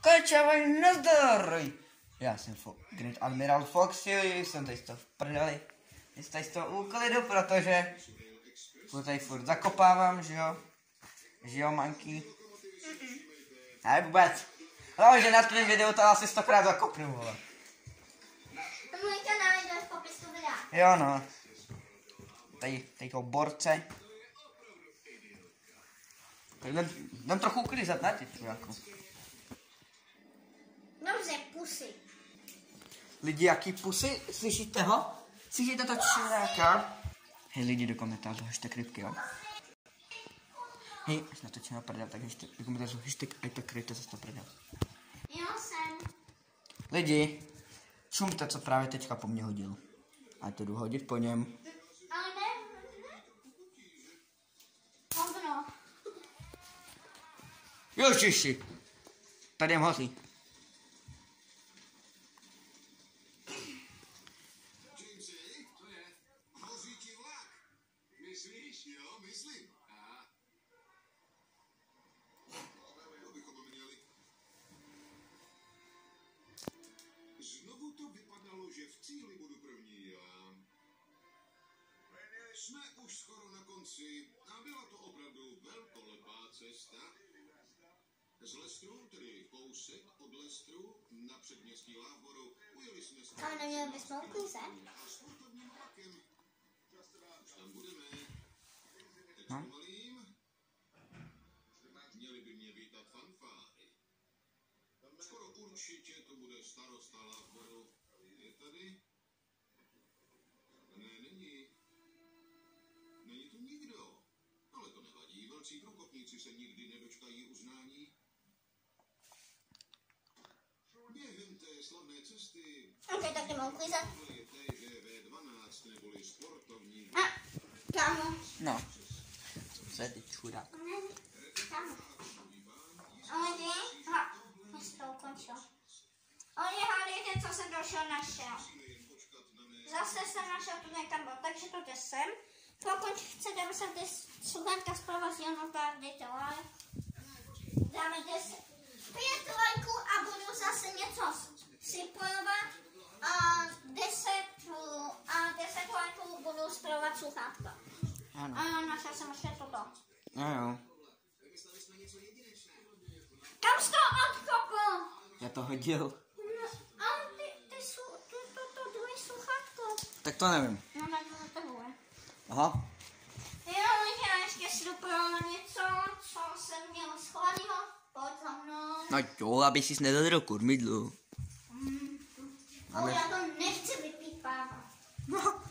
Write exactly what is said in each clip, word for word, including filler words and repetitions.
Končávaj, nazdar! Já jsem Fo Grand Admiral Foxy, jsem tady z toho v prdeli. Jsem tady z toho úklidu, protože furt tady furt zakopávám, že jo? Že jo, manky? Ne, vůbec. No, že na tvém videu to asi stokrát zakopnu, vole. To můj kanál jde v popisku videa. Jo, no. Tady, tady toho borce. Jdem, jdem trochu uklízet, ne, ty čuráku? Dobře, pusy. Lidi, jaký pusy? Slyšíte ho? Slyšíte to čuráka? Hej, lidi, do komentářů hashtag rybky, jo? Hej, až natočíme prdel, tak hashtag, do komentářů hashtag aj tak rybte zase to prdel. Jo, jsem. Lidi, šumte, co právě teďka po mně hodil. A to jdu hodit po něm. Ale ne, ne. Hovno. Jožiši, tady je hoří. Myslíš? Jo, myslím. A. To bychom měli. Znovu to vypadalo, že v cíli budu první já. Jsme už skoro na konci a byla to opravdu velkolepá cesta. Z Lestru, tedy kousek od Lestru, na předměstí Lávoru, ujeli jsme se... Ale neměli bychom uklízet? A sportovním vlakem. Už tam budeme. Teď No. pomalím. Měli by mě vítat fanfáry. Skoro určitě to bude starosta Lávoru. Je tady? Ne, není. Není tu nikdo. Ale to nevadí. Velcí průkopníci se nikdy nedočkají uznání. Během té slavné cesty Ok, tak jdeme uklízet. je T G V dvanáct neboli sportovní. A, kámo. No. Co je ty čurák? Kámo. Ale ty? Ha, už to ukončil. Ale hádejte, co jsem došel našel. Zase jsem našel tu někam byl, takže to jde sem. Pokud chcete, aby se ty sluchátka zprovozněno, tak dejte like. Dáme deset, pět lajků a budu zase něco připojovat. A deset, a deset lajků budu spojovat sluchátka. Ano. A našel jsem ještě toto. Jo, jo. Kam jsi to odkopl? Já to hodil. No, ale ty, ty, jsou, ty to, to druhý sluchátko. Tak to nevím. No, tak to tohle. Aha. Jo, já ještě si dopravila něco, co jsem měl schovaného. Pojď za mnou. No jo, aby jsi nedal kormidlo. Mm. Ale- Oh, já to nechci vypípávat. No.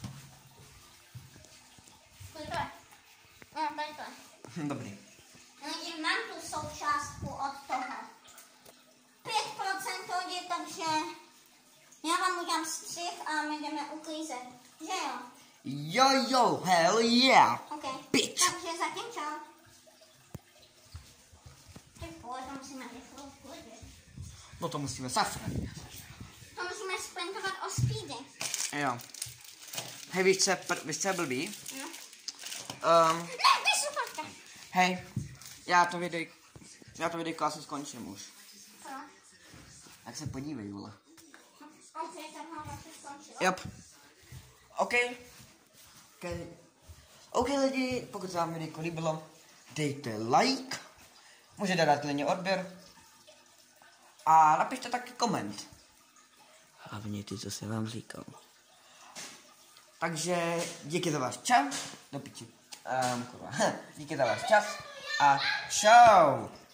Kolik to je? No, tady to je. Dobrý. Lidi, mám tu součástku od toho. pět procent lidi, takže já vám udělám střih a my jdeme uklízet. Že jo? Jo, jo, hell yeah. OK. Bitch. Takže zatím čau. Ty vole, to musíme rychle uklidit. No to musíme safrat. To musíme sprintovat o speedy. Jo. Hej, víš co, je pr- víš co je blbý? No. Um, Ne, ty sluchatka. hej, já to videj, já to videjko asi skončím už. Co? Tak se podívej, vole. OK, tak mám asi skončil. Yep. OK. OK. OK lidi, pokud se vám videjko líbilo, dejte like. Můžete dát klidně odběr. A napište taky koment. Hlavně ty, co jsem vám říkal. Takže díky za váš čas. Do piči. Um, kurva. Díky za váš čas. A čau.